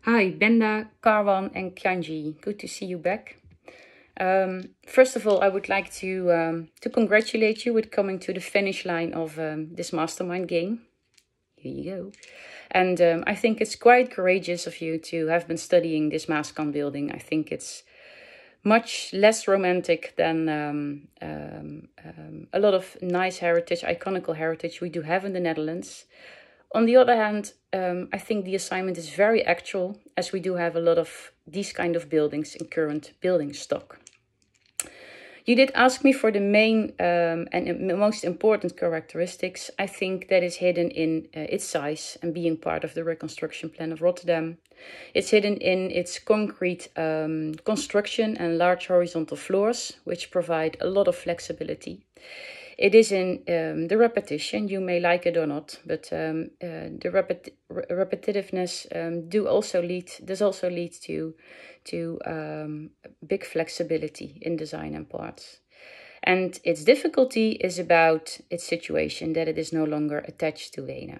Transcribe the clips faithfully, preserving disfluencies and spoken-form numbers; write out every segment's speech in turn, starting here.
Hi, Benda, Karwan and Kyanji. Good to see you back. Um, first of all, I would like to um, to congratulate you with coming to the finish line of um, this mastermind game. Here you go. And um, I think it's quite courageous of you to have been studying this Maaskan building. I think it's much less romantic than um, um, um, a lot of nice heritage, iconical heritage we do have in the Netherlands. On the other hand, um, I think the assignment is very actual, as we do have a lot of these kind of buildings in current building stock. You did ask me for the main um, and most important characteristics. I think that is hidden in uh, its size and being part of the reconstruction plan of Rotterdam. It's hidden in its concrete um, construction and large horizontal floors, which provide a lot of flexibility. It is in um, the repetition. You may like it or not, but um, uh, the repet repetitiveness um, do also lead does also lead to to um, big flexibility in design and parts. And its difficulty is about its situation, that it is no longer attached to Wenen.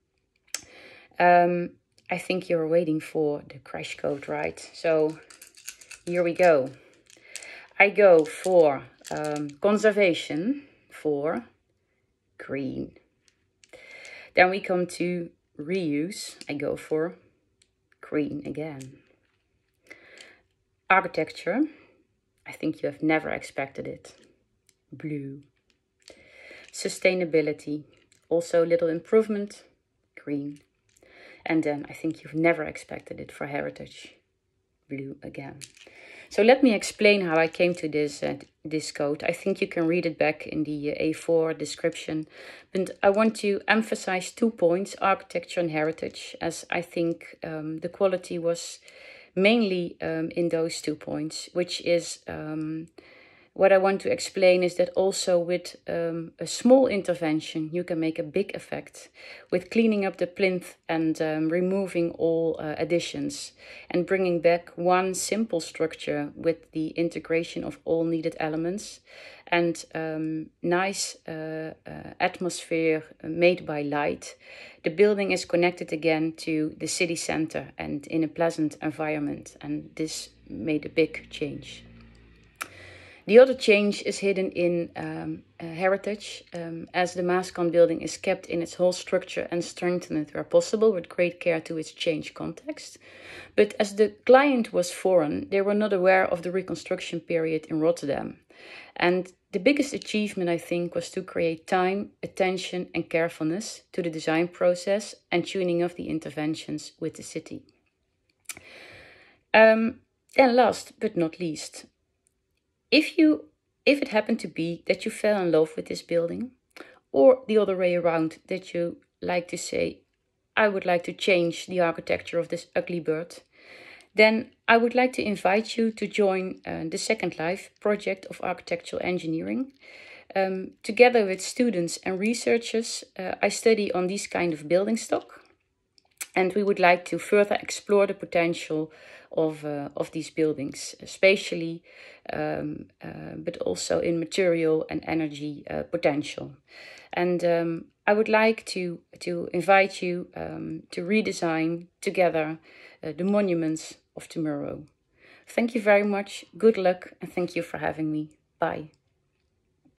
Um, I think you're waiting for the crash code, right? So here we go. I go for um, conservation. For green. Then we come to reuse. I go for green again. Architecture. I think you have never expected it. Blue. Sustainability. Also a little improvement. Green. And then I think you've never expected it for heritage. Blue again. So let me explain how I came to this uh, this code. I think you can read it back in the A four description. But I want to emphasize two points, architecture and heritage, as I think um, the quality was mainly um, in those two points, which is um, what I want to explain is that also with um, a small intervention, you can make a big effect with cleaning up the plinth and um, removing all uh, additions and bringing back one simple structure with the integration of all needed elements and um, nice uh, uh, atmosphere made by light. The building is connected again to the city center and in a pleasant environment, and this made a big change. The other change is hidden in um, uh, heritage, um, as the Maaskan building is kept in its whole structure and strengthened where possible with great care to its change context. But as the client was foreign, they were not aware of the reconstruction period in Rotterdam. And the biggest achievement, I think, was to create time, attention and carefulness to the design process and tuning of the interventions with the city. Um, and last but not least, If you, if it happened to be that you fell in love with this building, or the other way around, that you like to say, I would like to change the architecture of this ugly bird, then I would like to invite you to join uh, the Second Life project of architectural engineering. Um, together with students and researchers, uh, I study on this kind of building stock. And we would like to further explore the potential of, uh, of these buildings, spatially, um, uh, but also in material and energy uh, potential. And um, I would like to, to invite you um, to redesign together uh, the monuments of tomorrow. Thank you very much. Good luck, and thank you for having me. Bye.